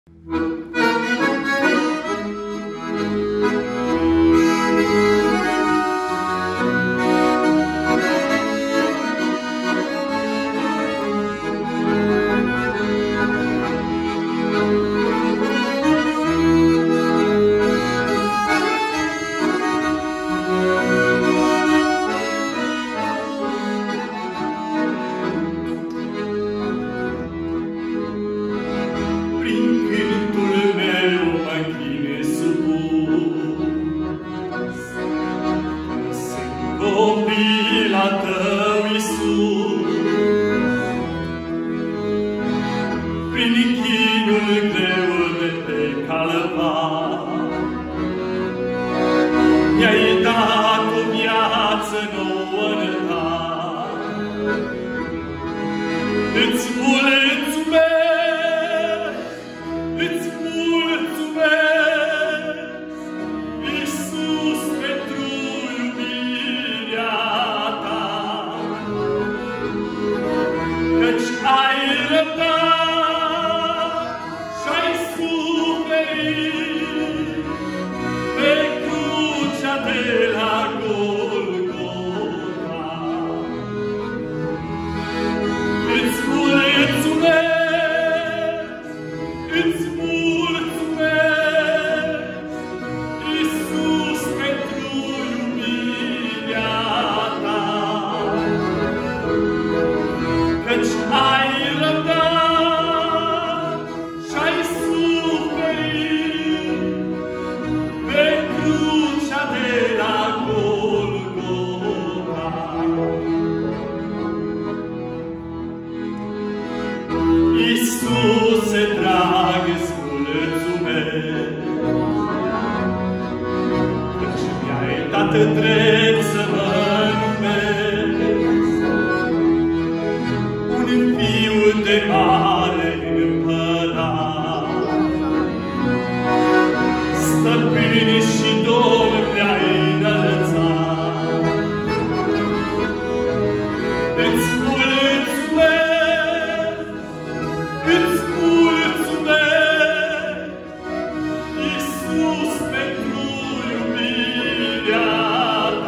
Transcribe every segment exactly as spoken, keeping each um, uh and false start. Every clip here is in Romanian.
Copila tău, Iisus, prin chinul greu de pe calvar, mi-ai dat o viață nouă în har. Îți mulțumesc, îți mulțumesc, Iisus, pentru iubirea ta, căci ai răbdat și-ai suferit pe crucea de la Golgota. Îți mulțumesc, îți mulțumesc, Iisus, pentru iubirea ta, căci ai răbdat și-ai suferit pe crucea de la Golgota. Iisuse drag, îți mulțumesc, căci mi-ai dat drept să mă numesc un fiu de mare împărat. Stăpâni și domni mi-ai înălțat. Îți mulțumesc, îți mulțumesc, Iisus, pentru iubirea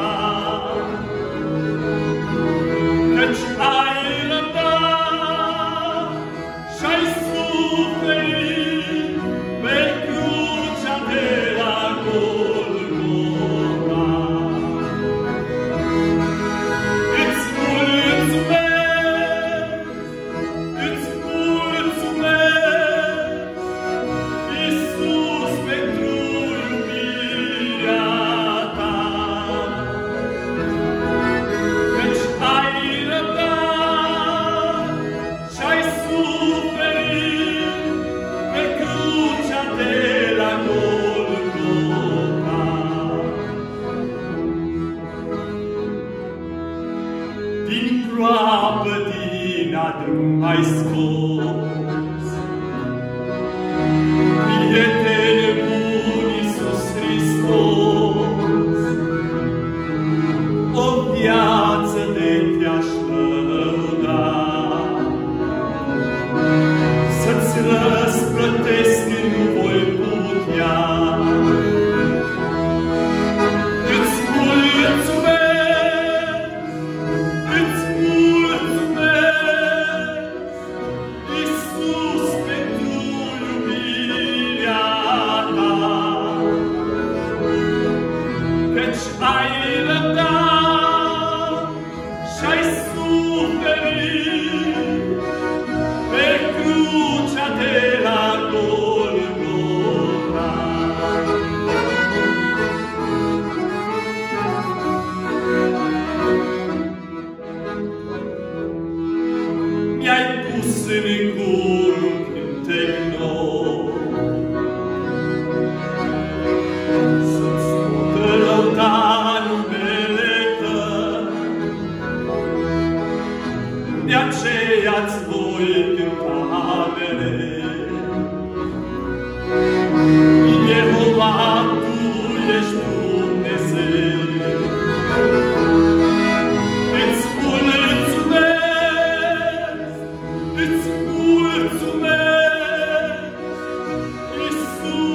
sus